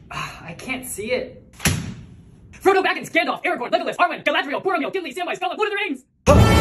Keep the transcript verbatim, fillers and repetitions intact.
I can't see it. Frodo Baggins, Gandalf, Aragorn, Legolas, Arwen, Galadriel, Boromir, Gimli, Samwise, Gollum, Lord of the Rings!